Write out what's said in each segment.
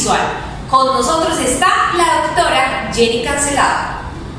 visual. Con nosotros está la doctora Jenny Cancelado.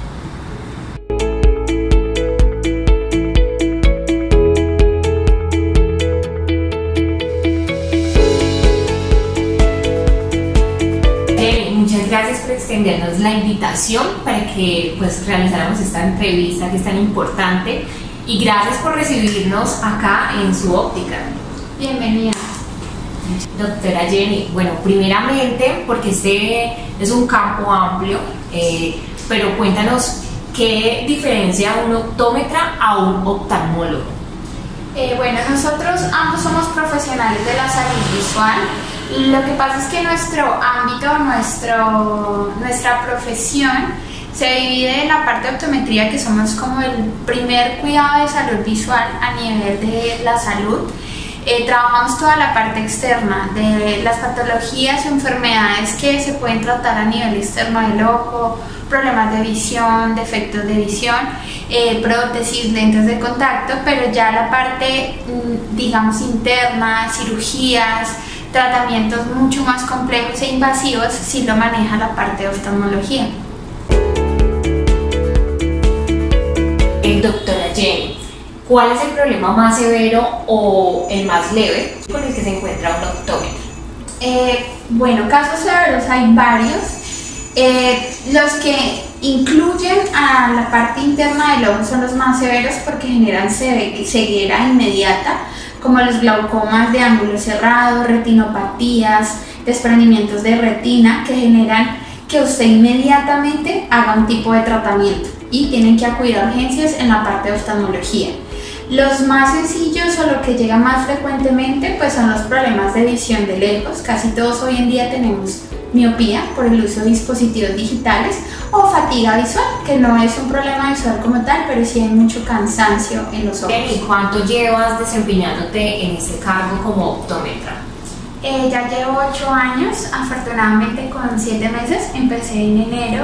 Muchas gracias por extendernos la invitación para que pues realizáramos esta entrevista que es tan importante, y gracias por recibirnos acá en su óptica. Bienvenida. Doctora Jenny, bueno, primeramente, porque este es un campo amplio, pero cuéntanos qué diferencia un optómetra a un oftalmólogo. Bueno, nosotros ambos somos profesionales de la salud visual. Lo que pasa es que nuestro ámbito, nuestra profesión se divide en la parte de optometría, que somos como el primer cuidado de salud visual a nivel de la salud. Trabajamos toda la parte externa de las patologías o enfermedades que se pueden tratar a nivel externo del ojo, problemas de visión, defectos de visión, prótesis, lentes de contacto, pero ya la parte, digamos, interna, cirugías, tratamientos mucho más complejos e invasivos, sí lo maneja la parte de oftalmología. Doctora Jenny, ¿cuál es el problema más severo o el más leve con el que se encuentra un optómetra? Bueno, casos severos hay varios. Los que incluyen a la parte interna del ojo son los más severos porque generan ceguera inmediata, como los glaucomas de ángulo cerrado, retinopatías, desprendimientos de retina, que generan que usted inmediatamente haga un tipo de tratamiento y tienen que acudir a urgencias en la parte de oftalmología. Los más sencillos o lo que llega más frecuentemente pues son los problemas de visión de lejos. Casi todos hoy en día tenemos miopía por el uso de dispositivos digitales, o fatiga visual, que no es un problema visual como tal, pero sí hay mucho cansancio en los ojos. ¿Y cuánto llevas desempeñándote en este cargo como optómetra? Ya llevo 8 años, afortunadamente con 7 meses, empecé en enero.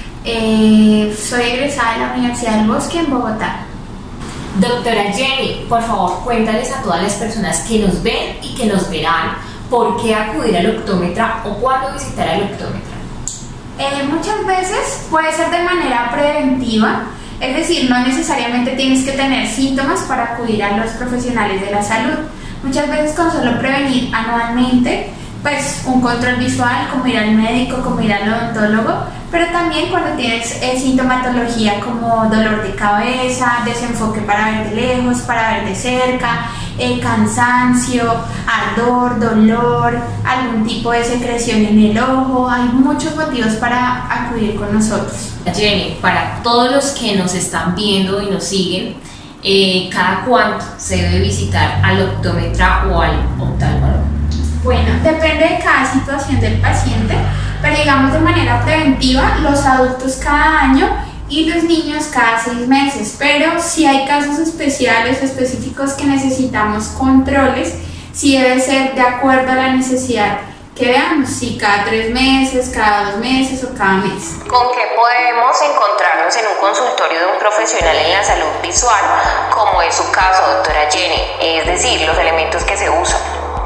Soy egresada de la Universidad del Bosque en Bogotá. Doctora Jenny, por favor, cuéntales a todas las personas que nos ven y que nos verán por qué acudir al optómetra o cuándo visitar al optómetra. Muchas veces puede ser de manera preventiva, es decir, no necesariamente tienes que tener síntomas para acudir a los profesionales de la salud. Muchas veces con solo prevenir anualmente, pues un control visual, como ir al médico, como ir al odontólogo, pero también cuando tienes sintomatología como dolor de cabeza, desenfoque para ver de lejos, para ver de cerca, cansancio, ardor, dolor, algún tipo de secreción en el ojo, hay muchos motivos para acudir con nosotros. Jenny, para todos los que nos están viendo y nos siguen, ¿cada cuánto se debe visitar al optómetra o al oftalmólogo? Bueno, depende de cada situación del paciente, pero digamos de manera preventiva, los adultos cada año y los niños cada 6 meses, pero si hay casos especiales o específicos que necesitamos controles, sí debe ser de acuerdo a la necesidad que veamos, si cada 3 meses, cada 2 meses o cada mes. ¿Con qué podemos encontrarnos en un consultorio de un profesional en la salud visual, como es su caso, doctora Jenny? Es decir, los elementos que se usan.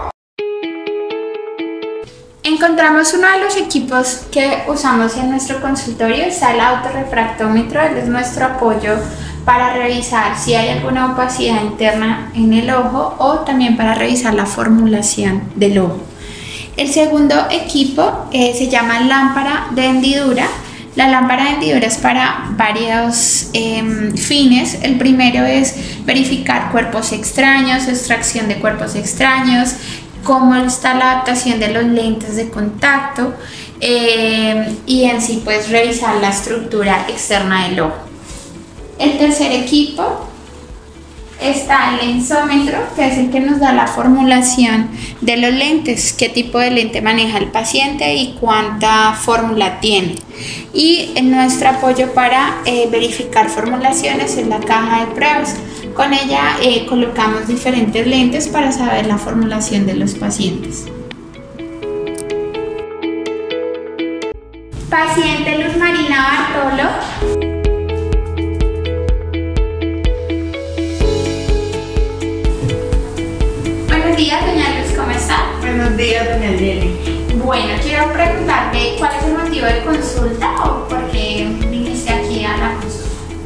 Encontramos uno de los equipos que usamos en nuestro consultorio, está el autorrefractómetro. Él es nuestro apoyo para revisar si hay alguna opacidad interna en el ojo o también para revisar la formulación del ojo. El segundo equipo se llama lámpara de hendidura. La lámpara de hendidura es para varios fines. El primero es verificar cuerpos extraños, extracción de cuerpos extraños, cómo está la adaptación de los lentes de contacto y en sí pues revisar la estructura externa del ojo. El tercer equipo está el lensómetro, que es el que nos da la formulación de los lentes, qué tipo de lente maneja el paciente y cuánta fórmula tiene. Y nuestro apoyo para verificar formulaciones es la caja de pruebas. Con ella colocamos diferentes lentes para saber la formulación de los pacientes. Paciente Luz Marina Bartolo. Buenos días, doña Luz, ¿cómo está? Buenos días, doña Jenny. Bueno, Bueno, quiero preguntarte cuál es el motivo de consulta o por qué viniste aquí a la consulta.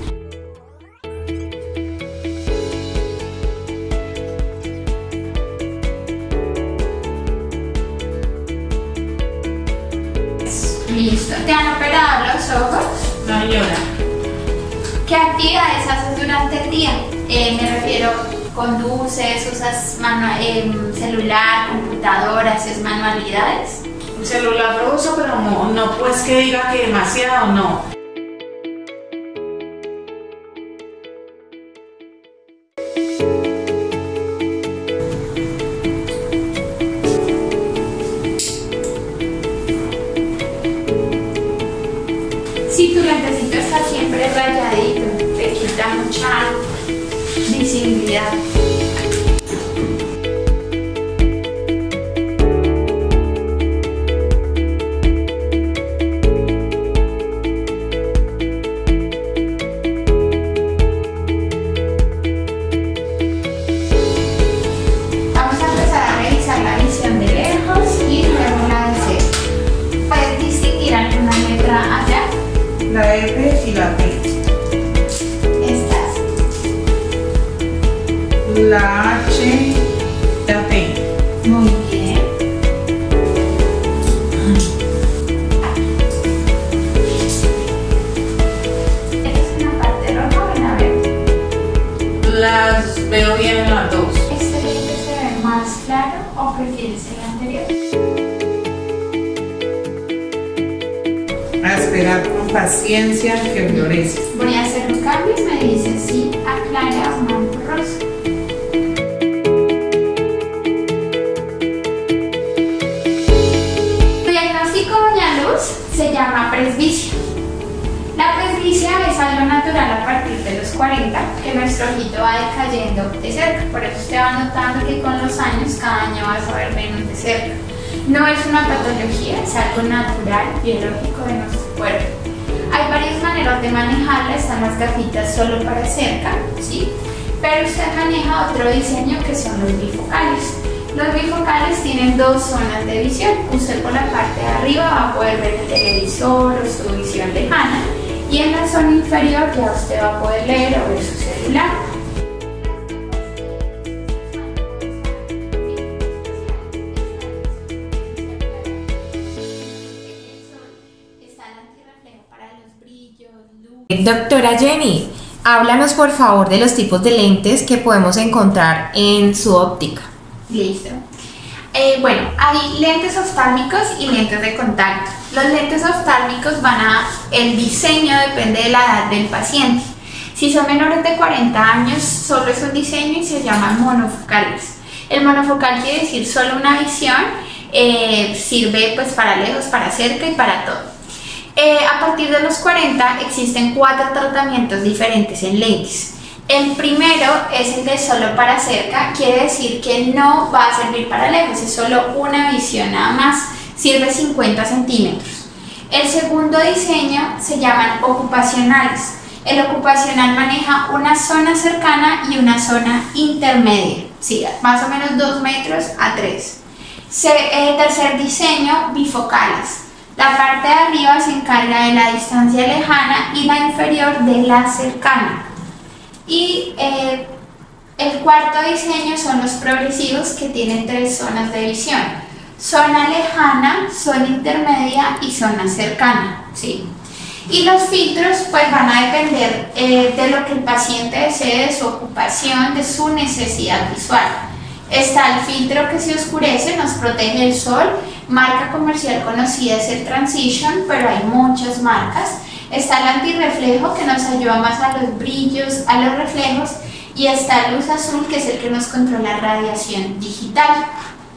Listo. ¿Te han operado los ojos? No, señora. ¿Qué actividades haces durante el día? Me refiero, ¿conduces, usas celular, computadora, haces manualidades? Un celular lo uso, pero no pues que diga que demasiado, no. Si tu lentecito está siempre rayadito, te quita mucha visibilidad. Vamos a empezar a revisar la visión de lejos y luego la de cerca. ¿Puedes distinguir alguna letra allá? La F y la T. Estas. La H y la T. Muy bien. ¿Esta es una parte roja o una verde? Las veo bien en las dos. ¿Este lente se ve más claro o prefieres el anterior? A esperar con paciencia que florezca. Voy a hacer un cambio y me dices si aclara o no borroso. Tu diagnóstico, doña Luz, se llama presbicia. La presbicia es algo natural a partir de los 40, que nuestro ojito va decayendo de cerca. Por eso usted va notando que con los años cada año vas a ver menos de cerca. No es una patología, es algo natural, biológico de nuestro cuerpo. Hay varias maneras de manejarla, están las gafitas solo para cerca, ¿sí? Pero usted maneja otro diseño que son los bifocales. Los bifocales tienen dos zonas de visión. Usted por la parte de arriba va a poder ver el televisor o su visión lejana, y en la zona inferior ya usted va a poder leer o ver su celular. Doctora Jenny, háblanos por favor de los tipos de lentes que podemos encontrar en su óptica. Listo. Bueno, hay lentes oftálmicos y lentes de contacto. Los lentes oftálmicos el diseño depende de la edad del paciente. Si son menores de 40 años, solo es un diseño y se llaman monofocales. El monofocal quiere decir solo una visión, sirve pues para lejos, para cerca y para todo. A partir de los 40 existen 4 tratamientos diferentes en lentes. El primero es el de solo para cerca, quiere decir que no va a servir para lejos, es solo una visión nada más, sirve 50 centímetros. El segundo diseño se llaman ocupacionales. El ocupacional maneja una zona cercana y una zona intermedia, ¿sí? Más o menos 2 metros a 3. Tercer diseño, bifocales. La parte de arriba se encarga de la distancia lejana y la inferior de la cercana. Y el cuarto diseño son los progresivos, que tienen 3 zonas de visión: zona lejana, zona intermedia y zona cercana, ¿sí? Y los filtros pues van a depender de lo que el paciente desee, de su ocupación, de su necesidad visual. Está el filtro que se oscurece, nos protege del sol. Marca comercial conocida es el Transition, pero hay muchas marcas. Está el antirreflejo, que nos ayuda más a los brillos, a los reflejos. Y está el luz azul, que es el que nos controla radiación digital.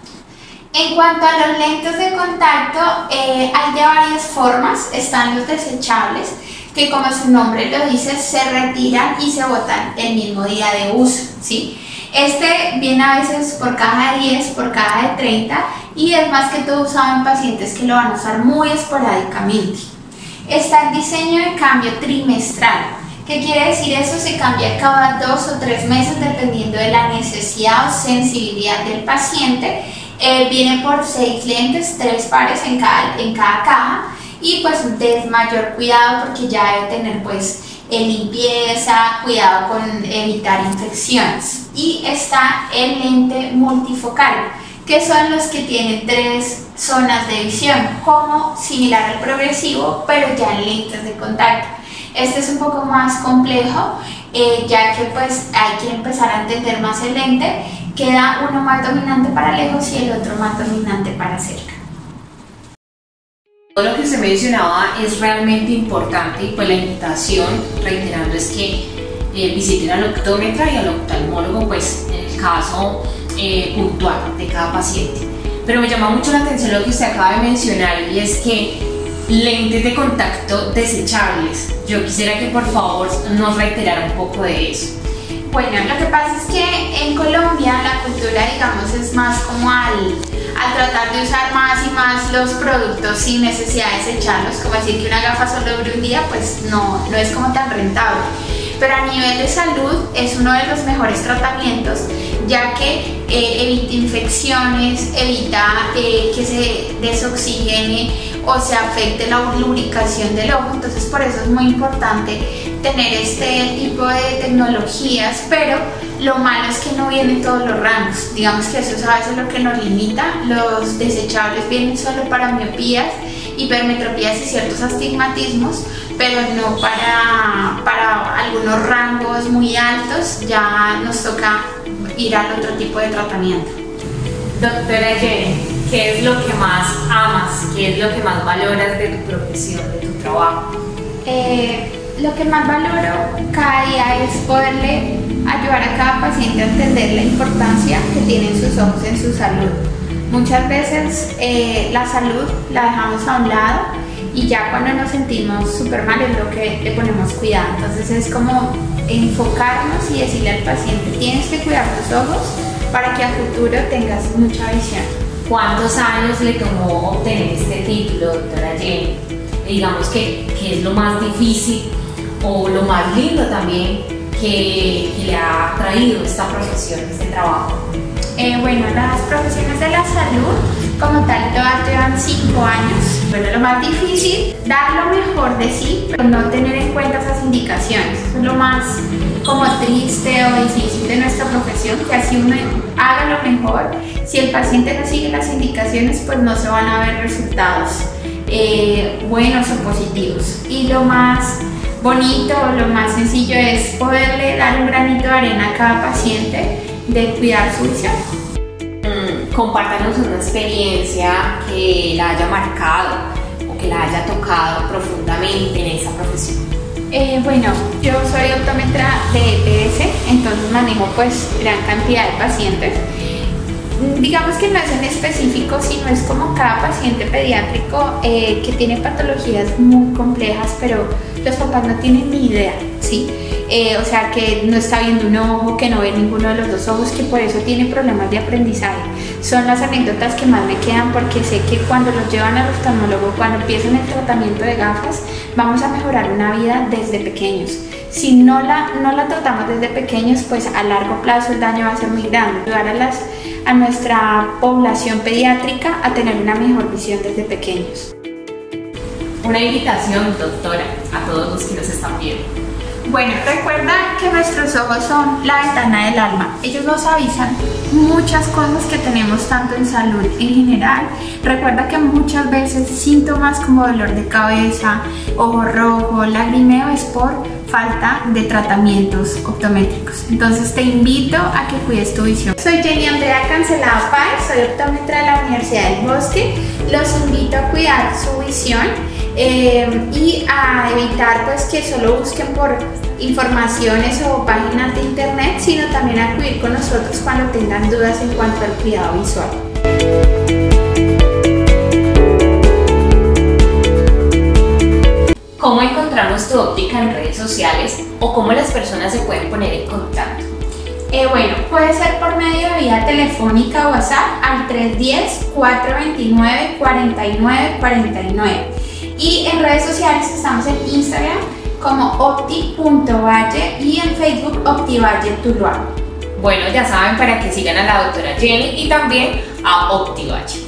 En cuanto a los lentes de contacto, hay de varias formas. Están los desechables, que como su nombre lo dice, se retiran y se botan el mismo día de uso, ¿sí? Este viene a veces por caja de 10, por caja de 30, y es más que todo usado en pacientes que lo van a usar muy esporádicamente. Está el diseño de cambio trimestral. ¿Qué quiere decir eso? Se cambia cada 2 o 3 meses dependiendo de la necesidad o sensibilidad del paciente, Viene por 6 lentes, 3 pares en cada caja, y pues de mayor cuidado porque ya debe tener pues limpieza, cuidado con evitar infecciones. Y está el lente multifocal, que son los que tienen 3 zonas de visión, como similar al progresivo, pero ya en lentes de contacto. Este es un poco más complejo, ya que pues hay que empezar a entender más el lente. Queda uno más dominante para lejos y el otro más dominante para cerca. Todo lo que usted mencionaba es realmente importante, y pues la invitación, reiterando, es que visiten al optómetra y al oftalmólogo pues en el caso puntual de cada paciente. Pero me llama mucho la atención lo que usted acaba de mencionar, y es que lentes de contacto desechables. Yo quisiera que por favor nos reiterara un poco de eso. Bueno, lo que pasa es que en Colombia la cultura, digamos, es más como al tratar de usar más y más los productos sin necesidad de desecharlos, como decir que una gafa solo dura un día, pues no es como tan rentable. Pero a nivel de salud es uno de los mejores tratamientos, ya que evita infecciones, evita que se desoxigene o se afecte la lubricación del ojo. Entonces por eso es muy importante tener este tipo de tecnologías, pero lo malo es que no vienen todos los rangos. Digamos que eso es a veces lo que nos limita. Los desechables vienen solo para miopías, hipermetropías y ciertos astigmatismos, pero no para algunos rangos muy altos. Ya nos toca ir al otro tipo de tratamiento. Doctora Jenny, ¿qué es lo que más amas? ¿Qué es lo que más valoras de tu profesión, de tu trabajo? Lo que más valoro cada día es poderle ayudar a cada paciente a entender la importancia que tienen sus ojos en su salud. Muchas veces la salud la dejamos a un lado y ya cuando nos sentimos súper mal es lo que le ponemos cuidado. Entonces es como enfocarnos y decirle al paciente: tienes que cuidar tus ojos para que a futuro tengas mucha visión. ¿Cuántos años le tomó obtener este título, doctora Jenny? Digamos que es lo más difícil o lo más lindo también que le ha traído esta profesión, este trabajo. Bueno, las profesiones de la salud como tal todas llevan 5 años. Bueno, lo más difícil, dar lo mejor de sí, pero no tener en cuenta esas indicaciones. Eso es lo más como triste o difícil de nuestra profesión, que así uno haga lo mejor, si el paciente no sigue las indicaciones, pues no se van a ver resultados buenos o positivos. Y lo más bonito, lo más sencillo es poderle dar un granito de arena a cada paciente de cuidar su visión. Compártanos una experiencia que la haya marcado o que la haya tocado profundamente en esa profesión. Bueno, yo soy optómetra de EPS, entonces manejo pues gran cantidad de pacientes. Digamos que no es en específico, sino es como cada paciente pediátrico que tiene patologías muy complejas, pero los papás no tienen ni idea, ¿sí? O sea, que no está viendo un ojo, que no ve ninguno de los dos ojos, que por eso tiene problemas de aprendizaje. Son las anécdotas que más me quedan, porque sé que cuando los llevan al oftalmólogo, cuando empiezan el tratamiento de gafas, vamos a mejorar una vida desde pequeños. Si no la tratamos desde pequeños, pues a largo plazo el daño va a ser muy grande. Ayudar a nuestra población pediátrica a tener una mejor visión desde pequeños. Una invitación, doctora, a todos los que nos están viendo. Bueno, recuerda que nuestros ojos son la ventana del alma. Ellos nos avisan muchas cosas que tenemos tanto en salud en general. Recuerda que muchas veces síntomas como dolor de cabeza, ojo rojo, lagrimeo es por falta de tratamientos optométricos. Entonces te invito a que cuides tu visión. Soy Jenny Andrea Cancelado Páez, soy optómetra de la Universidad del Bosque. Los invito a cuidar su visión y a evitar pues que solo busquen por informaciones o páginas de internet, sino también a acudir con nosotros cuando tengan dudas en cuanto al cuidado visual. ¿Cómo encontramos tu óptica en redes sociales o cómo las personas se pueden poner en contacto? Bueno, puede ser por medio de vía telefónica o WhatsApp al 310-429-4949. Y en redes sociales estamos en Instagram como opti.valle y en Facebook OptiValle Tuluá. Bueno, ya saben, para que sigan a la doctora Jenny y también a OptiValle.